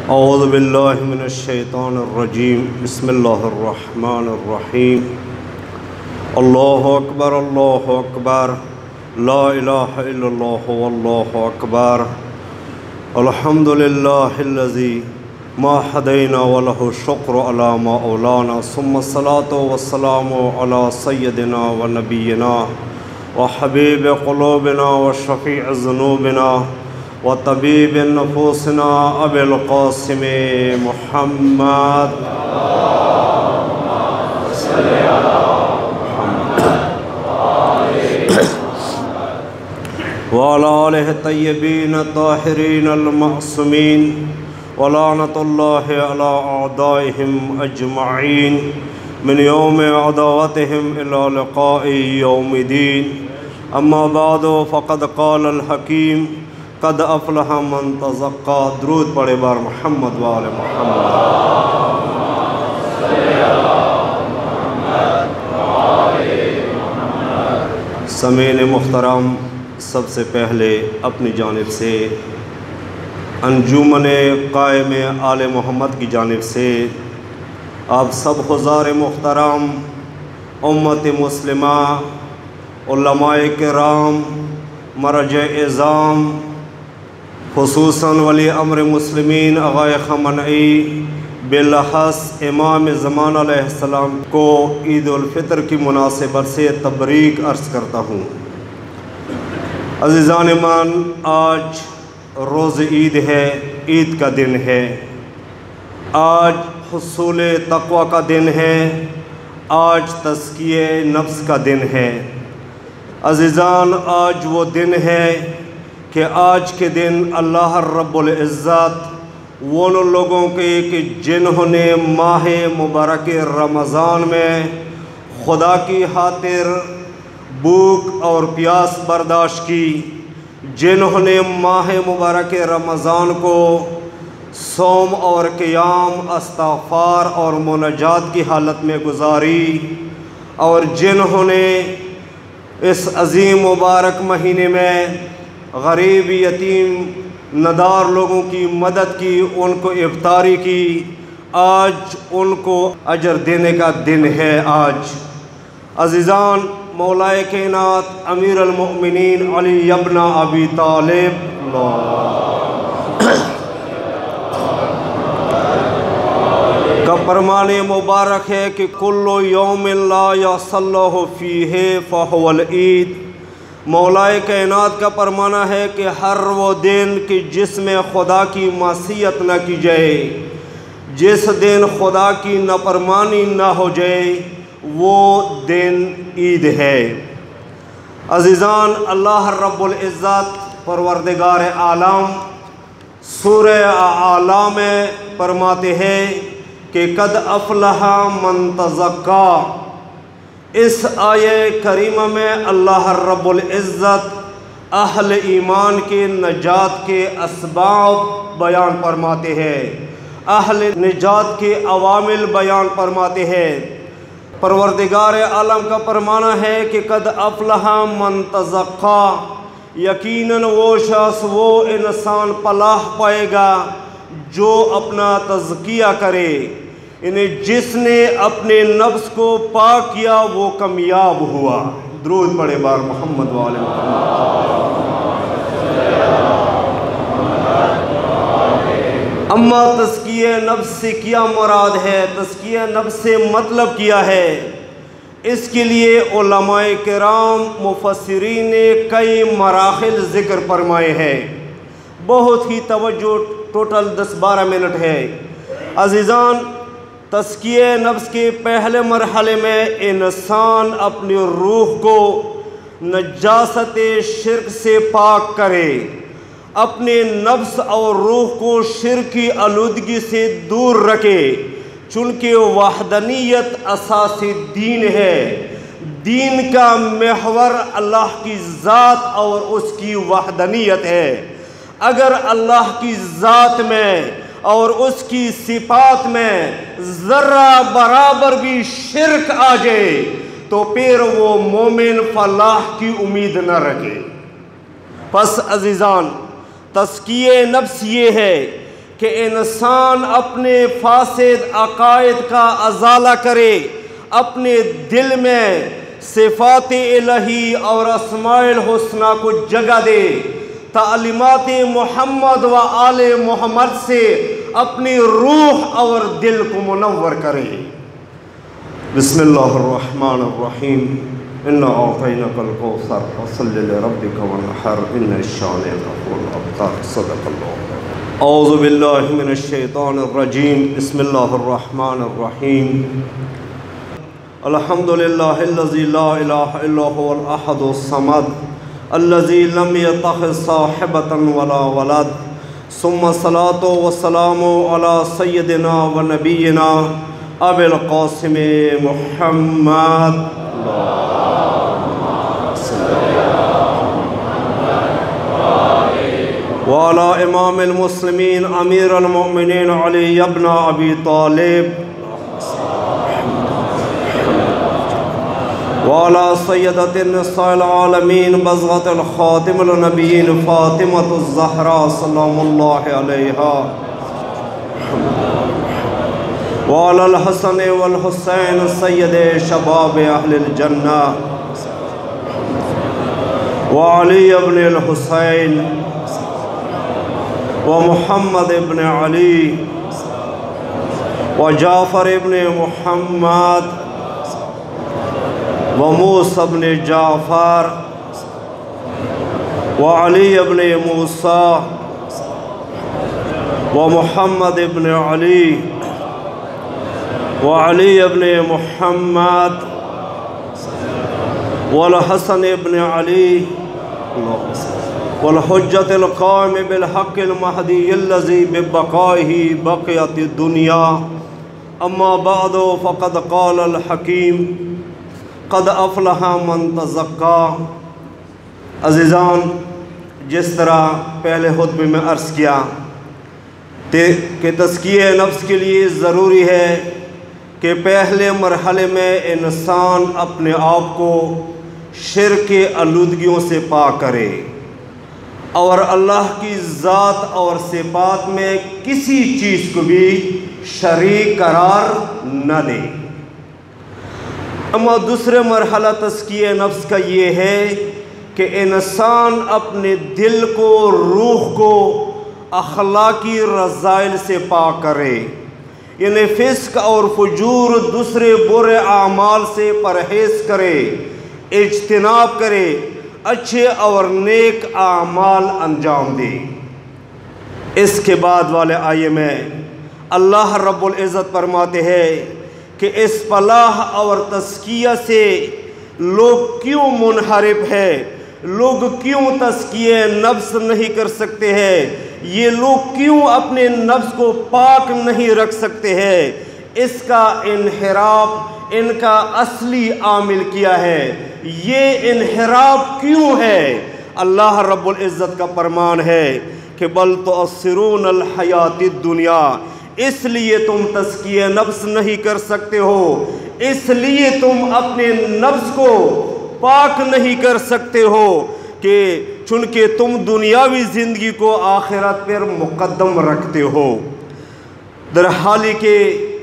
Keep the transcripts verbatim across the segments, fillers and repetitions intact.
اعوذ باللہ من الشیطان الرجیم بسم اللہ الرحمن الرحیم اللہ اکبر اللہ اکبر لا الہ الا اللہ واللہ اکبر الحمد للہ الذی ما ہدینا ولہ الشکر علی ما اولانا ثم الصلاة والسلام علی سیدنا و نبینا و حبیب قلوبنا و شفیع ذنوبنا و طبیب نفوسنا ابی القاسم محمد وعلى آلہ الطیبین الطاہرین المعصومین ولعنۃ اللہ علی اعدائہم اجمعین من یوم عداوتہم الی لقاء یوم الدین اما بعد فقد قال الحکیم قد افلح من تزکا۔ درود پڑھے بار محمد و آل محمد۔ سامعین محترم، سب سے پہلے اپنی جانب سے انجمن قائم آل محمد کی جانب سے آپ سب حضار محترم، امت مسلمہ، علماء کرام، مرجع اعظام، خصوصاً ولی امر مسلمین آغائے خامنئی بالاخص امام زمان علیہ السلام کو عید الفطر کی مناسبت سے تبریک عرض کرتا ہوں۔ عزیزان من، آج روز عید ہے، عید کا دن ہے، آج حصول تقوی کا دن ہے، آج تزکیہ نفس کا دن ہے۔ عزیزان، آج وہ دن ہے کہ آج کے دن اللہ رب العزت وہ لوگوں کے کہ جنہوں نے ماہ مبارک رمضان میں خدا کی خاطر بھوک اور پیاس برداشت کی، جنہوں نے ماہ مبارک رمضان کو صوم اور قیام، استغفار اور مناجات کی حالت میں گزاری، اور جنہوں نے اس عظیم مبارک مہینے میں غریب، یتیم، ندار لوگوں کی مدد کی، ان کو افطاری کی، آج ان کو اجر دینے کا دن ہے۔ آج عزیزان، مولائے کائنات امیر المؤمنین علی ابن ابی طالب کا فرمان مبارک ہے کہ کل یوم لا یصلح فیہ فہو العید۔ مولائے کائنات کا فرمانا ہے کہ ہر وہ دن کہ جس میں خدا کی معصیت نہ کی جائے، جس دن خدا کی نافرمانی نہ ہو جائے، وہ دن عید ہے۔ عزیزان، اللہ رب العزت پروردگار عالم سورہ اعلیٰ میں فرماتے ہیں کہ قد افلح من تزکا۔ اس آیہ کریمہ میں اللہ رب العزت اہل ایمان کے نجات کے اسباب بیان فرماتے ہیں، اہل نجات کے عوامل بیان فرماتے ہیں۔ پروردگار عالم کا فرمانا ہے کہ قد افلح من تزکا، یقیناً وہ شخص، وہ انسان فلاح پائے گا جو اپنا تزکیہ کرے، یعنی جس نے اپنے نفس کو پاک کیا وہ کامیاب ہوا۔ درود پڑھے بار محمد و آل محمد۔ اما تزکیہ نفس سے کیا مراد ہے، تزکیہ نفس سے مطلب کیا ہے، اس کے لیے علماء کرام مفسرین نے کئی مراحل ذکر فرمائے ہیں۔ بہت ہی توجہ، ٹوٹل دس بارہ منٹ ہے۔ عزیزان، تزکیہ نفس کے پہلے مرحلے میں انسان اپنی روح کو نجاست شرک سے پاک کرے، اپنے نفس اور روح کو شرک کی آلودگی سے دور رکھے، چونکہ وحدانیت اساس دین ہے۔ دین کا محور اللہ کی ذات اور اس کی وحدانیت ہے۔ اگر اللہ کی ذات میں اور اس کی صفات میں ذرہ برابر بھی شرک آ جائے تو پھر وہ مومن فلاح کی امید نہ رکھے۔ پس عزیزان، تزکیہ نفس یہ ہے کہ انسان اپنے فاسد عقائد کا ازالہ کرے، اپنے دل میں صفات الہی اور اسماء الحسنہ کو جگہ دے، تعلیمات محمد و آل محمد سے اپنی روح اور دل کو منور کرے۔ بسم اللہ الرحمن الرحیم، اِنَّا أَعْطَيْنَاكَ الْكَوْثَرَ فَصَلِّ لِرَبِّكَ وَانْحَرْ إِنَّ شَانِئَكَ هُوَ الْأَبْتَرُ۔ صدق اللہ۔ اعوذ باللہ من الشیطان الرجیم، بسم اللہ الرحمن الرحیم۔ الحمد للہ الذی لا الہ الا هو الاحد الصمد الذی لم یتخذ صاحبۃ ولا ولد، ثم الصلاۃ والسلام علی سیدنا و نبینا ابی القاسم محمد وعلی امام المسلمین امیر المؤمنین علی ابن ابی طالب وعلی سیدۃ النساء العالمین بزغۃ الخاتم النبیین فاطمۃ الزہراء سلام اللہ علیہا، وعلی الحسن والحسین سید شباب اہل الجنہ، وعلی ابن الحسین ومحمد ابن علی وجعفر ابن محمد وموسیٰ ابن جعفر وعلی ابن موسیٰ ومحمد ابن علی وعلی ابن محمد والحسن ابن علی والحجة القائم بالحق المہدی الذی ببقائہ بقیت الدنیا، اما بعد فقد قال الحکیم قد افلح من تزکا۔ عزیزان، جس طرح پہلے خطبے میں عرض کیا کہ تزکیہ نفس کے لیے ضروری ہے کہ پہلے مرحلے میں انسان اپنے آپ کو شرک آلودگیوں سے پاک کرے اور اللہ کی ذات اور صفات میں کسی چیز کو بھی شریک قرار نہ دے۔ اما دوسرے مرحلہ تزکیہ نفس کا یہ ہے کہ انسان اپنے دل کو، روح کو اخلاقی رذائل سے پاک کرے، یعنی فسق اور فجور، دوسرے برے اعمال سے پرہیز کرے، اجتناب کرے، اچھے اور نیک اعمال انجام دے۔ اس کے بعد والے آیے میں اللہ رب العزت فرماتے ہیں کہ اس فلاح اور تزکیہ سے لوگ کیوں منحرف ہے، لوگ کیوں تزکیہ نفس نہیں کر سکتے ہیں، یہ لوگ کیوں اپنے نفس کو پاک نہیں رکھ سکتے ہیں۔ اس کا انحراف ان کا اصلی عامل کیا ہے، یہ انحراف کیوں ہے؟ اللہ رب العزت کا فرمان ہے کہ بل تؤثرون الحیات الدنیا، اس لیے تم تزکیہ نفس نہیں کر سکتے ہو، اس لیے تم اپنے نفس کو پاک نہیں کر سکتے ہو کہ چونکہ تم دنیاوی زندگی کو آخرت پر مقدم رکھتے ہو، در حالی کہ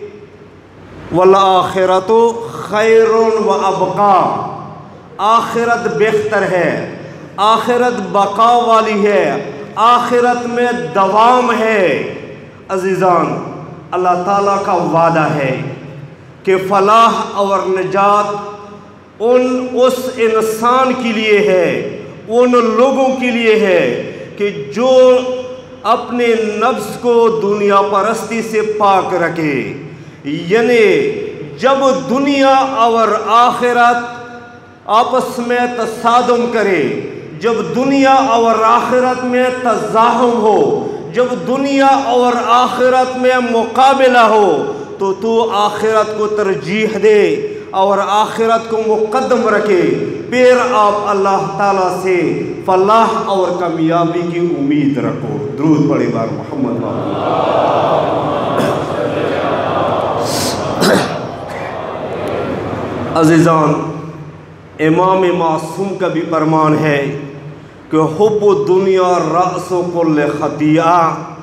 والآخرۃ خیر و ابقا، آخرت بہتر ہے، آخرت بقا والی ہے، آخرت میں دوام ہے۔ عزیزان، اللہ تعالیٰ کا وعدہ ہے کہ فلاح اور نجات ان اس انسان کے لیے ہے، ان لوگوں کے لیے ہے کہ جو اپنے نفس کو دنیا پرستی سے پاک رکھے، یعنی جب دنیا اور آخرت آپس میں تصادم کرے، جب دنیا اور آخرت میں تزاحم ہو، جب دنیا اور آخرت میں مقابلہ ہو، تو تو آخرت کو ترجیح دے اور آخرت کو مقدم رکھے، پھر آپ اللہ تعالیٰ سے فلاح اور کامیابی کی امید رکھو۔ درود پڑھیں بار محمد۔ عزیزان، امام معصوم کا بھی فرمان ہے کہ حب الدنیا رأس کل خطیئہ،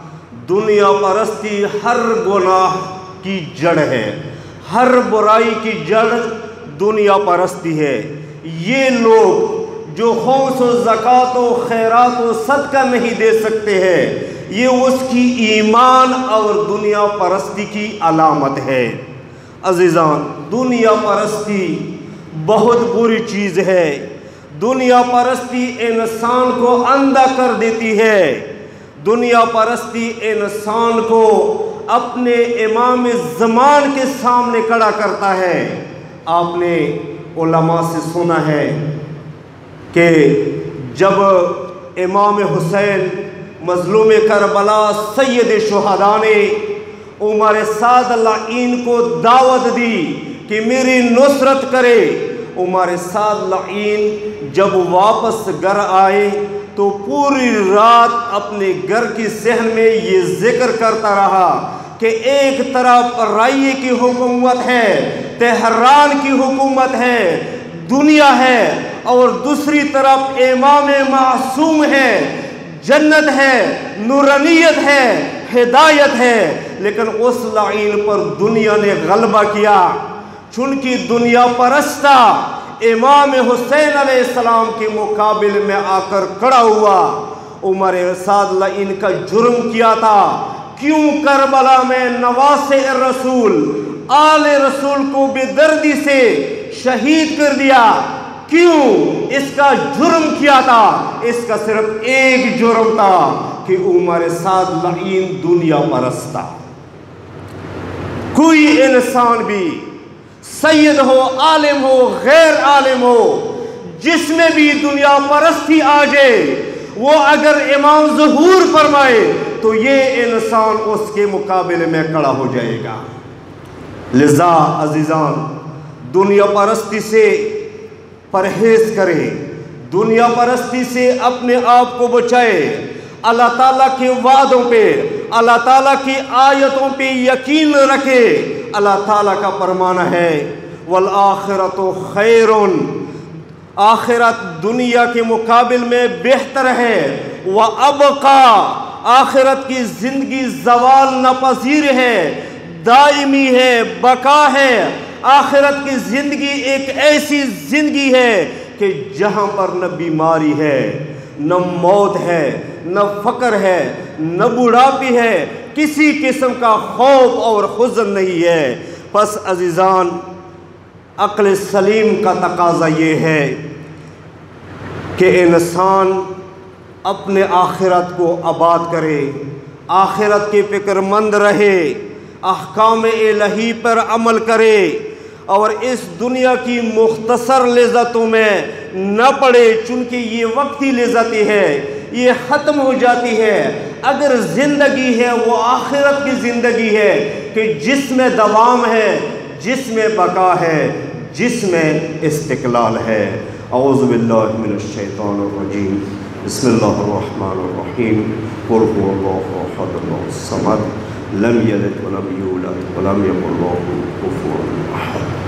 دنیا پرستی ہر گناہ کی جڑ ہے، ہر برائی کی جڑ دنیا پرستی ہے۔ یہ لوگ جو خمس و زکوٰۃ و خیرات و صدقہ نہیں دے سکتے ہیں، یہ اس کی ایمان اور دنیا پرستی کی علامت ہے۔ عزیزان، دنیا پرستی بہت بری چیز ہے۔ دنیا پرستی انسان کو اندھا کر دیتی ہے۔ دنیا پرستی انسان کو اپنے امام زمان کے سامنے کھڑا کرتا ہے۔ آپ نے علماء سے سنا ہے کہ جب امام حسین مظلوم کربلا سید شہداء نے عمر سعد لعین کو دعوت دی کہ میری نصرت کرے، عمر سعد لعین جب واپس گھر آئے تو پوری رات اپنے گھر کی صحن میں یہ ذکر کرتا رہا کہ ایک طرف رائے کی حکومت ہے، تہران کی حکومت ہے، دنیا ہے، اور دوسری طرف امام معصوم ہے، جنت ہے، نورانیت ہے، ہدایت ہے، لیکن اس لعین پر دنیا نے غلبہ کیا۔ چونکہ دنیا پرستہ امام حسین علیہ السلام کے مقابل میں آ کر کھڑا ہوا۔ عمر سعد لعین کا جرم کیا تھا، کیوں کربلا میں نواسے رسول آل رسول کو بے دردی سے شہید کر دیا؟ کیوں؟ اس کا جرم کیا تھا؟ اس کا صرف ایک جرم تھا کہ عمر سعد لعین دنیا پرست تھا۔ کوئی انسان بھی، سید ہو، عالم ہو، غیر عالم ہو، جس میں بھی دنیا پرستی آ جائے، وہ اگر امام ظہور فرمائے تو یہ انسان اس کے مقابلے میں کھڑا ہو جائے گا۔ لذا عزیزان، دنیا پرستی سے پرہیز کرے، دنیا پرستی سے اپنے آپ کو بچائے، اللہ تعالیٰ کے وعدوں پہ، اللہ تعالیٰ کی آیتوں پہ یقین رکھے۔ اللہ تعالیٰ کا فرمانا ہے وَالْآخِرَةُ خَيْرٌ، آخرت دنیا کے مقابل میں بہتر ہے، وَأَبْقَى، آخرت کی زندگی زوال ناپذیر ہے، دائمی ہے، بقا ہے۔ آخرت کی زندگی ایک ایسی زندگی ہے کہ جہاں پر نہ بیماری ہے، نہ موت ہے، نہ فقر ہے، نہ بڑھاپی ہے، کسی قسم کا خوف اور حزن نہیں ہے۔ پس عزیزان، عقل سلیم کا تقاضا یہ ہے کہ انسان اپنے آخرت کو آباد کرے، آخرت کی فکر مند رہے، احکام الہی پر عمل کرے، اور اس دنیا کی مختصر لذتوں میں نہ پڑے، چونکہ یہ وقتی لذتی ہے، یہ ختم ہو جاتی ہے۔ اگر زندگی ہے وہ آخرت کی زندگی ہے کہ جس میں دوام ہے، جس میں بقا ہے، جس میں استقلال ہے۔ اعوذ باللہ من الشیطان الرجیم، بسم اللہ الرحمن الرحیم، قل هو اللہ احد اللہ الصمد، لم یلد ولم یولد ولم یکن له کفوا احد۔